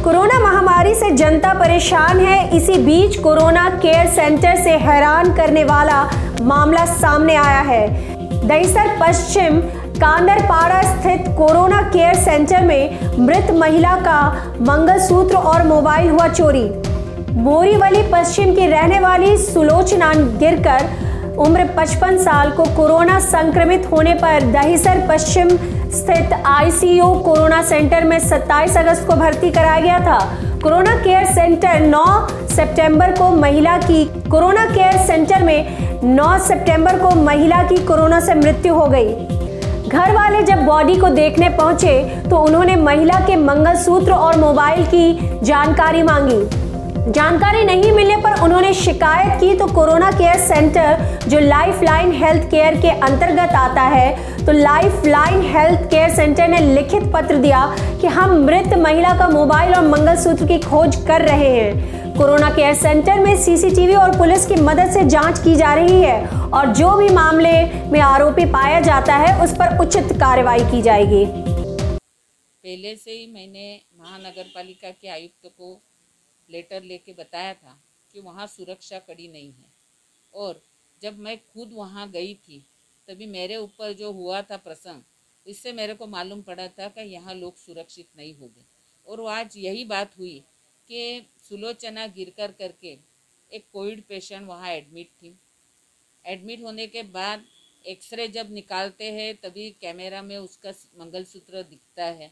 Corona महामारी से जनता परेशान है। इसी बीच कोरोना केयर सेंटर से हैरान करने वाला मामला सामने आया है। दहिसर पश्चिम कांदरपाड़ा स्थित कोरोना केयर सेंटर में मृत महिला का मंगलसूत्र और मोबाइल हुआ चोरी। बोरीवली पश्चिम की रहने वाली सुलोचना गिरकर उम्र 55 साल को कोरोना संक्रमित होने पर दहिसर पश्चिम स्थित आईसीयू कोरोना सेंटर में 27 अगस्त को भर्ती कराया गया था। कोरोना केयर सेंटर 9 सितंबर को महिला की कोरोना से मृत्यु हो गई। घर वाले जब बॉडी को देखने पहुंचे तो उन्होंने महिला के मंगलसूत्र और मोबाइल की जानकारी मांगी। जानकारी नहीं मिलने पर उन्होंने शिकायत की तो कोरोना केयर सेंटर जो लाइफलाइन हेल्थ केयर के अंतर्गत आता है, तो लाइफलाइन हेल्थ केयर सेंटर ने लिखित पत्र दिया कि हम मृत महिला का मोबाइल और मंगलसूत्र की खोज कर रहे हैं। कोरोना केयर सेंटर में सीसीटीवी और पुलिस की मदद से जांच की जा रही है और जो भी मामले में आरोपी पाया जाता है उस पर उचित कार्रवाई की जाएगी। पहले से ही मैंने महानगर पालिका के आयुक्त को लेटर लेके बताया था कि वहाँ सुरक्षा कड़ी नहीं है, और जब मैं खुद वहाँ गई थी तभी मेरे ऊपर जो हुआ था प्रसंग, इससे मेरे को मालूम पड़ा था कि यहाँ लोग सुरक्षित नहीं होंगे। और आज यही बात हुई कि सुलोचना गिरकर करके एक कोविड पेशेंट वहाँ एडमिट थी। एडमिट होने के बाद एक्सरे जब निकालते हैं तभी कैमरा में उसका मंगलसूत्र दिखता है।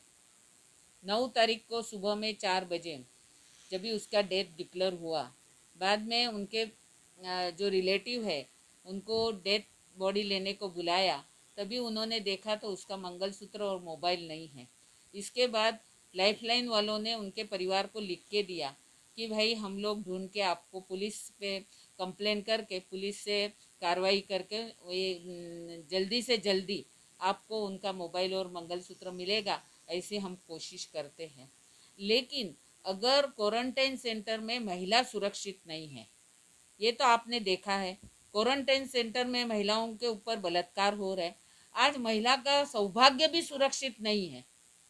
9 तारीख को सुबह में 4 बजे जब भी उसका डेथ डिक्लेयर हुआ, बाद में उनके जो रिलेटिव है उनको डेथ बॉडी लेने को बुलाया, तभी उन्होंने देखा तो उसका मंगलसूत्र और मोबाइल नहीं है। इसके बाद लाइफलाइन वालों ने उनके परिवार को लिख के दिया कि भाई हम लोग ढूंढ के आपको पुलिस पे कंप्लेन करके पुलिस से कार्रवाई करके जल्दी से जल्दी आपको उनका मोबाइल और मंगलसूत्र मिलेगा, ऐसी हम कोशिश करते हैं। लेकिन अगर क्वारंटाइन सेंटर में महिला सुरक्षित नहीं है, ये तो आपने देखा है, क्वारंटाइन सेंटर में महिलाओं के ऊपर बलात्कार हो रहा है। आज महिला का सौभाग्य भी सुरक्षित नहीं है।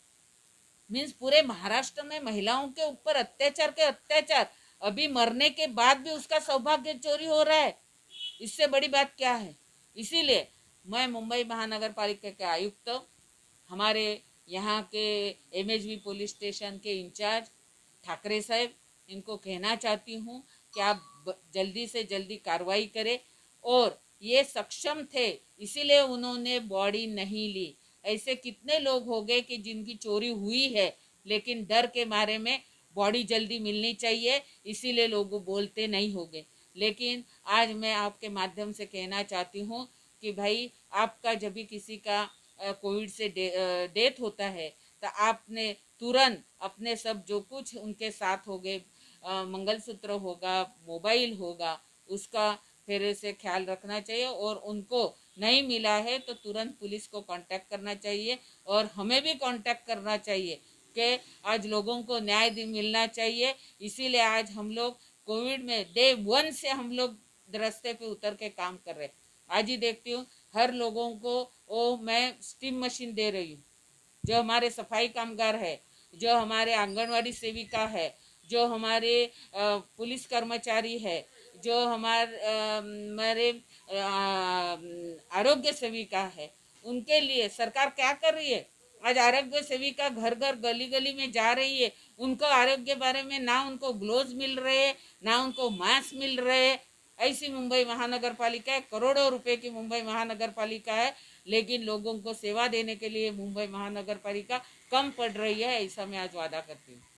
मीन्स पूरे महाराष्ट्र में महिलाओं के ऊपर अत्याचार, अभी मरने के बाद भी उसका सौभाग्य चोरी हो रहा है। इससे बड़ी बात क्या है? इसीलिए मैं मुंबई महानगर पालिका के आयुक्त, हमारे यहाँ के एमएचबी पुलिस स्टेशन के इंचार्ज ठाकरे साहब, इनको कहना चाहती हूँ कि आप जल्दी से जल्दी कार्रवाई करें। और ये सक्षम थे इसीलिए उन्होंने बॉडी नहीं ली। ऐसे कितने लोग हो गए कि जिनकी चोरी हुई है लेकिन डर के मारे में बॉडी जल्दी मिलनी चाहिए इसीलिए लोग बोलते नहीं होंगे। लेकिन आज मैं आपके माध्यम से कहना चाहती हूँ कि भाई आपका जब भी किसी का कोविड से डेथ होता है तो आपने तुरंत अपने सब जो कुछ उनके साथ हो गए, मंगलसूत्र होगा, मोबाइल होगा, उसका फिर से ख्याल रखना चाहिए। और उनको नहीं मिला है तो तुरंत पुलिस को कांटेक्ट करना चाहिए और हमें भी कांटेक्ट करना चाहिए कि आज लोगों को न्याय मिलना चाहिए। इसीलिए आज हम लोग कोविड में डे 1 से हम लोग रास्ते पे उतर के काम कर रहे हैं। आज ही देखती हूँ हर लोगों को मैं स्टीम मशीन दे रही हूँ। जो हमारे सफाई कामगार है, जो हमारे आंगनवाड़ी सेविका है, जो हमारे पुलिस कर्मचारी है, जो हमारे आरोग्य सेविका है, उनके लिए सरकार क्या कर रही है? आज आरोग्य सेविका घर घर गली गली में जा रही है। उनको आरोग्य बारे में ना उनको ग्लोव्स मिल रहे हैं, ना उनको मास्क मिल रहे हैं। ऐसी मुंबई महानगर पालिका है, करोड़ों रुपए की मुंबई महानगर पालिका है, लेकिन लोगों को सेवा देने के लिए मुंबई महानगर पालिका कम पड़ रही है, ऐसा मैं आज वादा करती हूँ।